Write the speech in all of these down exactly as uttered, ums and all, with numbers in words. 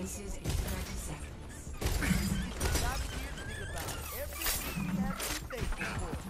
devices in thirty seconds. I'm here to think about everything we have to be thankful for.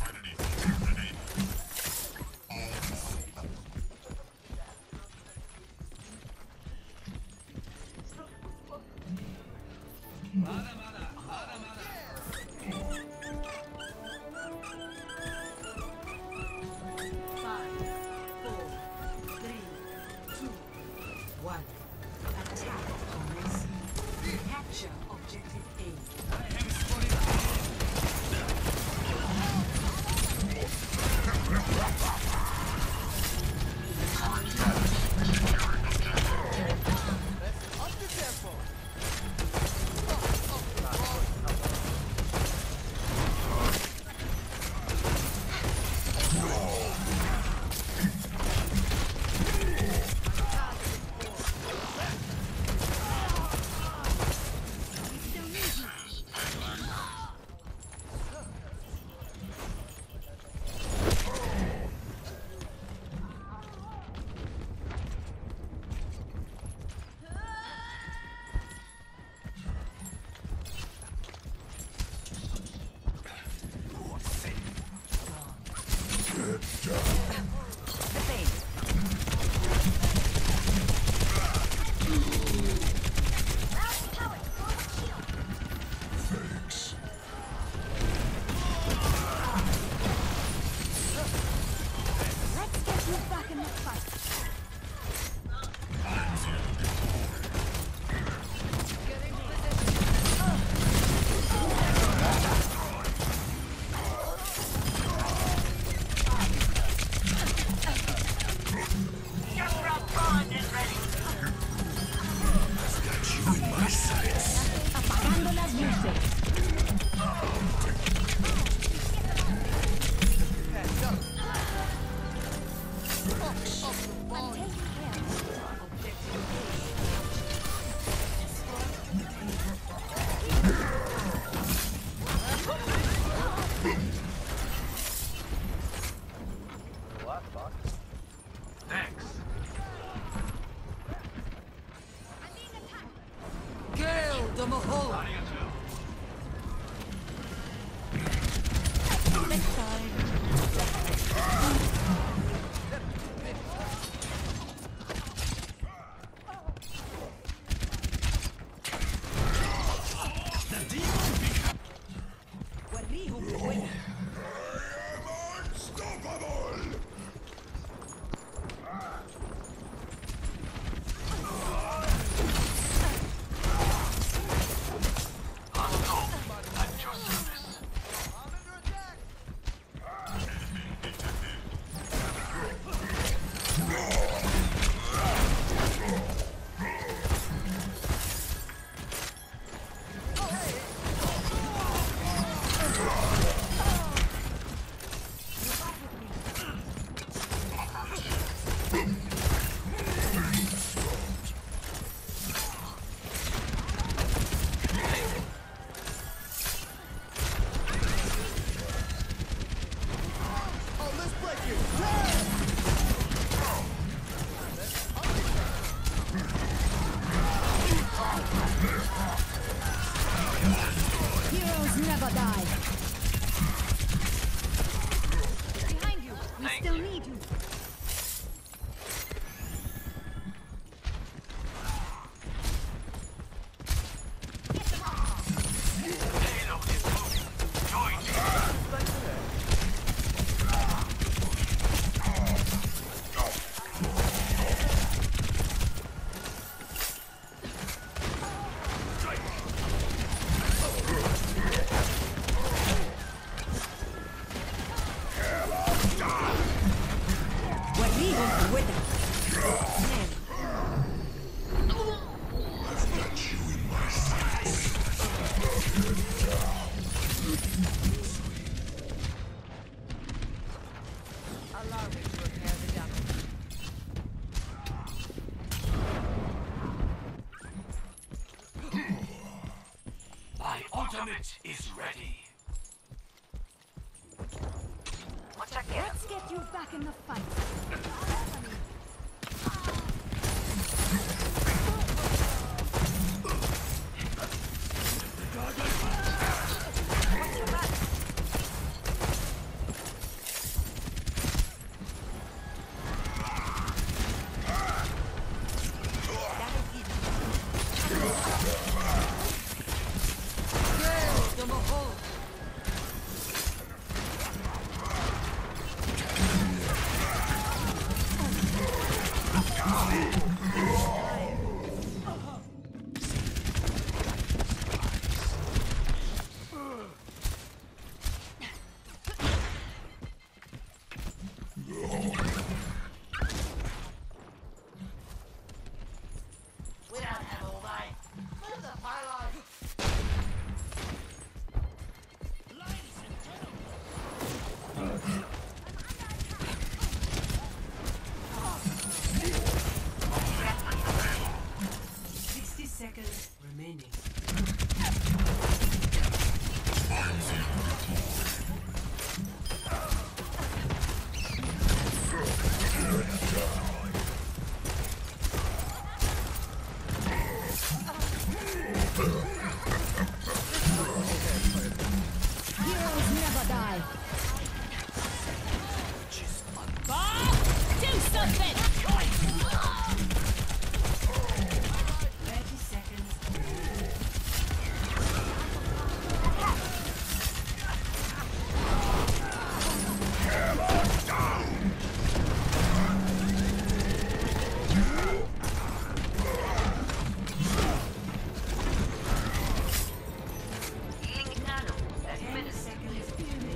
ultimate is ready. Let's get you back in the fight. We don't have all night. Where's the pylon? Ladies and gentlemen. Sixty seconds remaining. Heroes never die. Bob, do something! Thirty seconds. Ten seconds.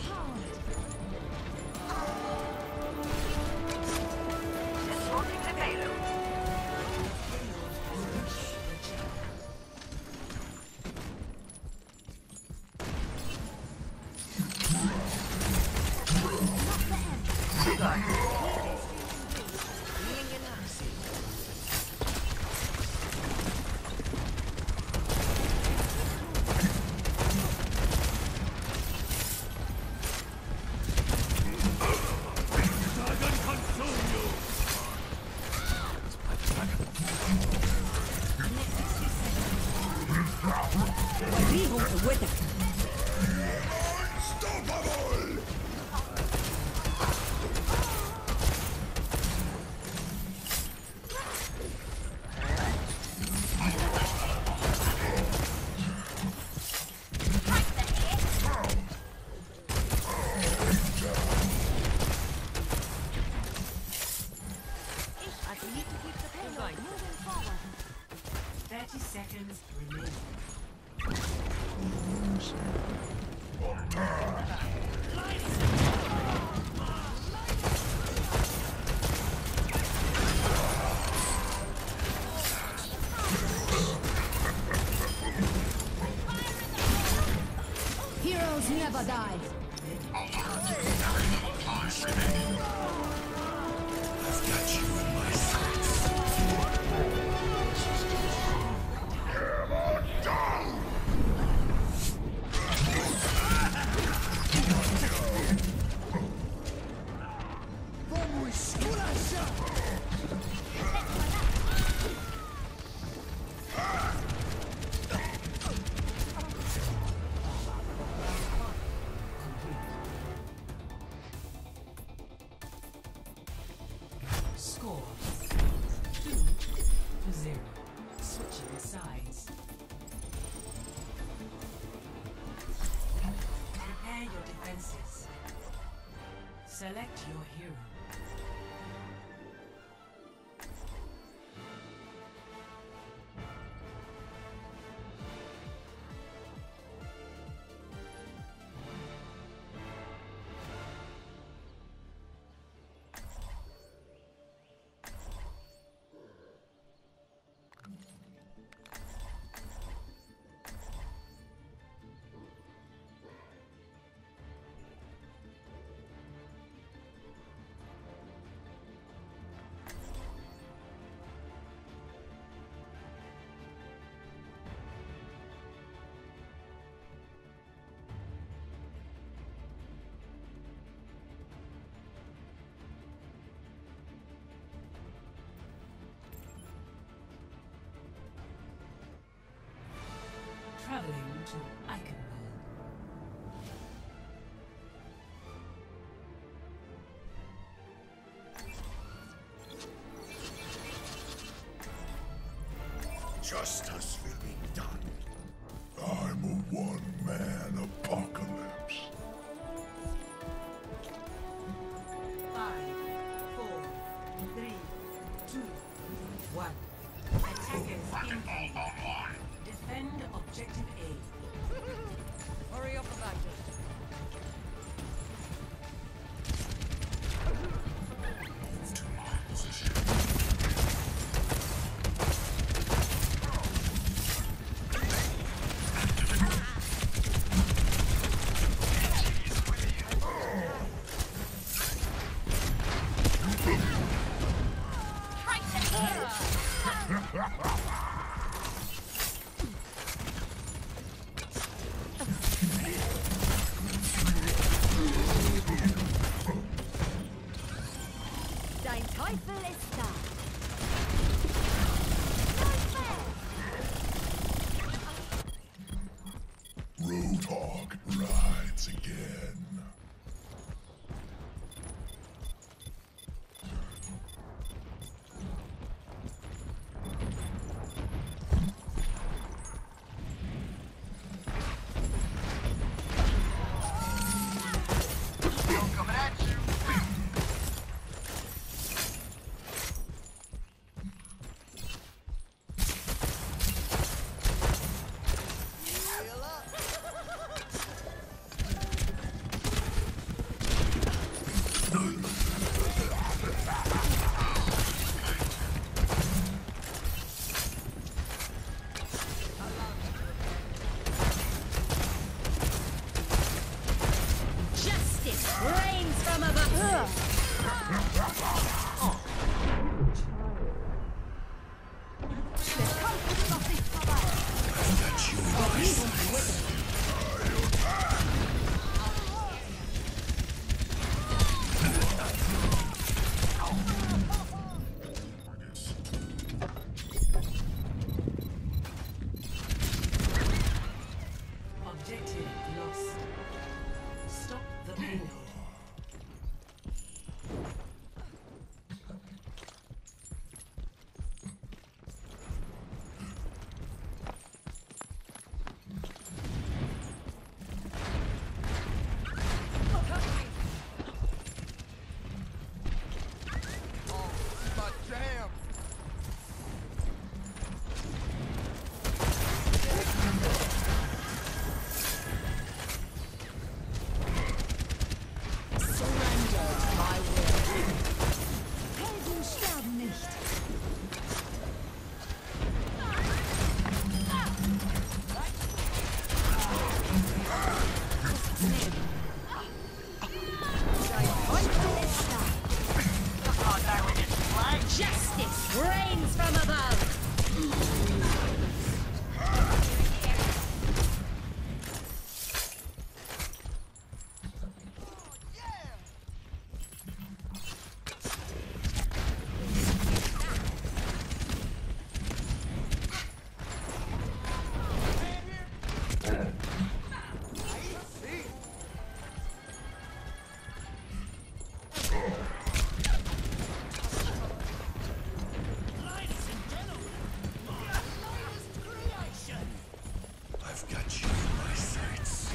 Thirty seconds remaining. Heroes never die. Score two to zero. Switching sides. Prepare your defenses. Select your hero. Traveling to Eichenwald. Justice will be done. I'm a one-man apocalypse. Five, four, three, two, one. Attackers incoming. Defend objective A. Hurry up and act it. Dein Teufel ist da. Roadhog rides again. Coming at you. Heal up. Justice reigns from above. Der Kampf ist noch nicht vorbei. Objective lost. Stop the payload. Oh, my jam. Surrender to my will. Helden sterben nicht. Dein Teufel ist da. Justice reigns from above. I've got you in my sights.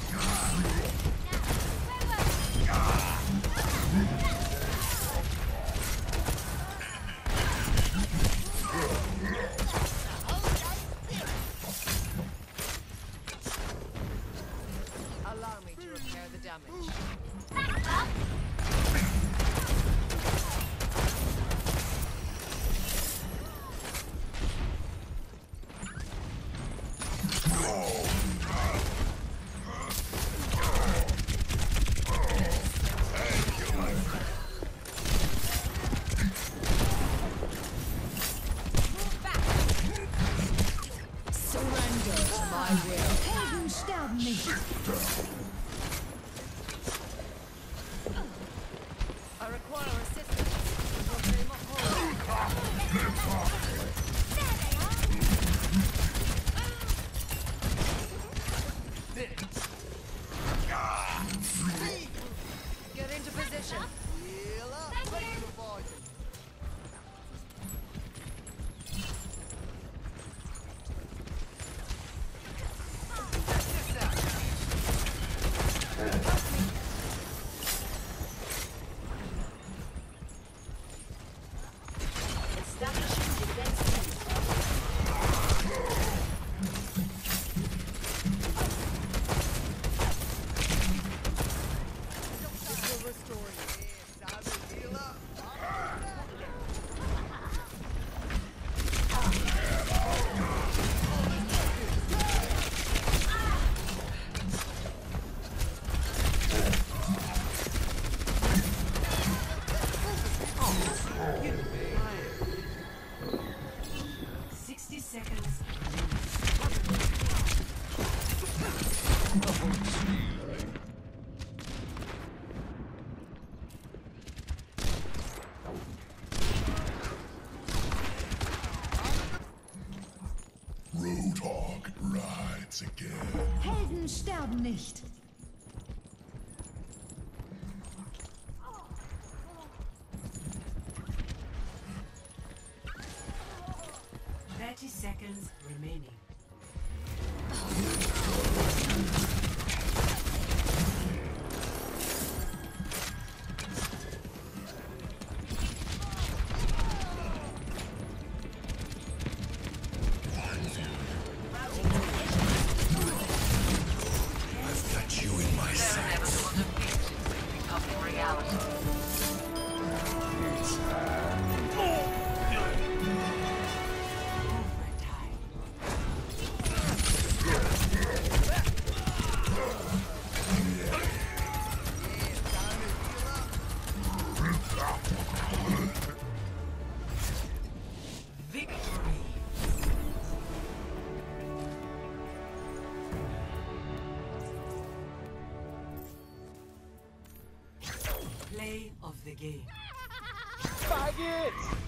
Allow me to repair the damage. Surrender to my will. Helden sterben nicht. I require assistance. Your name of horror. Get into position. Heal up. Ready to avoid. Check this out. Roadhog rides again. Helden sterben nicht. Thirty seconds remaining. I've got you in my sights. Play of the game. Faggots!